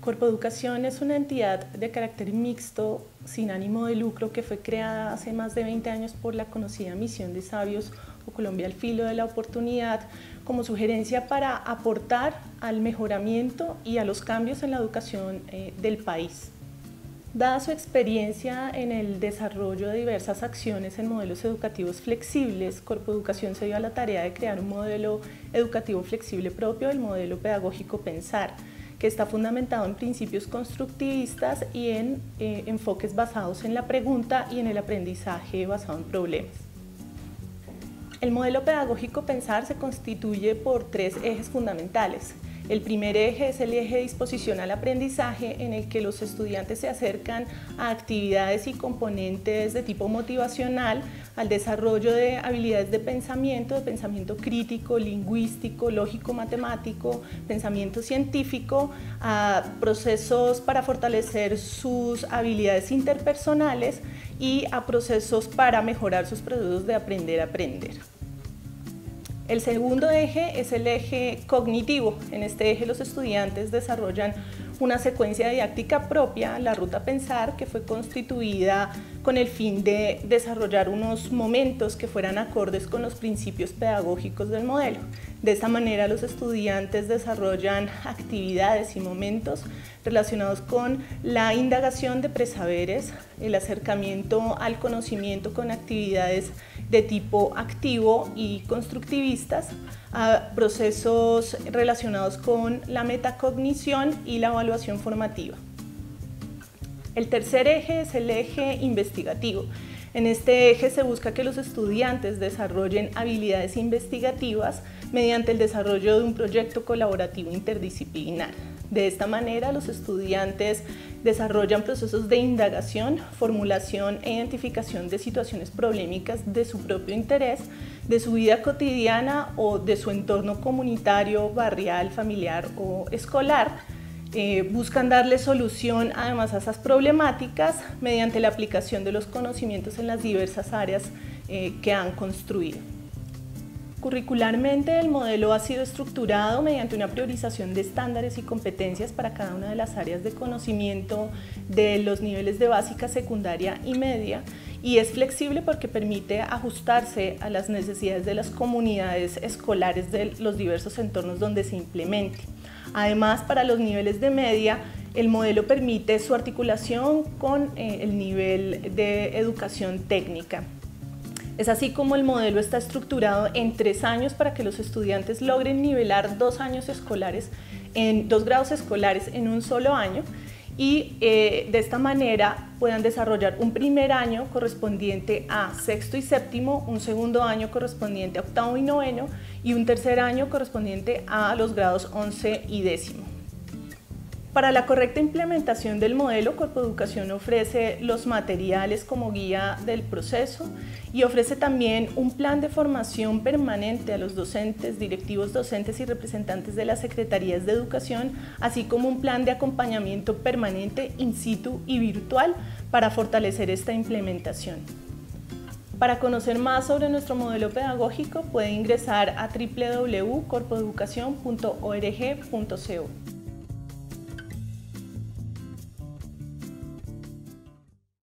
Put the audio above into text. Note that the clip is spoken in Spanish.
Corpoeducación es una entidad de carácter mixto, sin ánimo de lucro, que fue creada hace más de 20 años por la conocida Misión de Sabios o Colombia al Filo de la Oportunidad, como sugerencia para aportar al mejoramiento y a los cambios en la educación del país. Dada su experiencia en el desarrollo de diversas acciones en modelos educativos flexibles, Corpoeducación se dio a la tarea de crear un modelo educativo flexible propio del modelo pedagógico Pensar, que está fundamentado en principios constructivistas y en enfoques basados en la pregunta y en el aprendizaje basado en problemas. El modelo pedagógico Pensar se constituye por 3 ejes fundamentales. El primer eje es el eje de disposición al aprendizaje, en el que los estudiantes se acercan a actividades y componentes de tipo motivacional, al desarrollo de habilidades de pensamiento crítico, lingüístico, lógico, matemático, pensamiento científico, a procesos para fortalecer sus habilidades interpersonales y a procesos para mejorar sus procesos de aprender a aprender. El segundo eje es el eje cognitivo. En este eje los estudiantes desarrollan una secuencia didáctica propia, la ruta Pensar, que fue constituida con el fin de desarrollar unos momentos que fueran acordes con los principios pedagógicos del modelo. De esta manera los estudiantes desarrollan actividades y momentos relacionados con la indagación de presaberes, el acercamiento al conocimiento con actividades de tipo activo y constructivistas, a procesos relacionados con la metacognición y la evaluación formativa. El tercer eje es el eje investigativo. En este eje se busca que los estudiantes desarrollen habilidades investigativas mediante el desarrollo de un proyecto colaborativo interdisciplinar. De esta manera, los estudiantes desarrollan procesos de indagación, formulación e identificación de situaciones problemáticas de su propio interés, de su vida cotidiana o de su entorno comunitario, barrial, familiar o escolar. Buscan darle solución además a esas problemáticas mediante la aplicación de los conocimientos en las diversas áreas que han construido. Curricularmente, el modelo ha sido estructurado mediante una priorización de estándares y competencias para cada una de las áreas de conocimiento de los niveles de básica, secundaria y media, y es flexible porque permite ajustarse a las necesidades de las comunidades escolares de los diversos entornos donde se implemente. Además, para los niveles de media, el modelo permite su articulación con el nivel de educación técnica. Es así como el modelo está estructurado en 3 años para que los estudiantes logren nivelar 2 años escolares, en 2 grados escolares en un solo año, y de esta manera puedan desarrollar un primer año correspondiente a sexto y séptimo, un segundo año correspondiente a octavo y noveno y un tercer año correspondiente a los grados 11 y décimo. Para la correcta implementación del modelo, Corpoeducación ofrece los materiales como guía del proceso y ofrece también un plan de formación permanente a los docentes, directivos docentes y representantes de las secretarías de educación, así como un plan de acompañamiento permanente in situ y virtual para fortalecer esta implementación. Para conocer más sobre nuestro modelo pedagógico puede ingresar a www.corpoeducacion.org.co.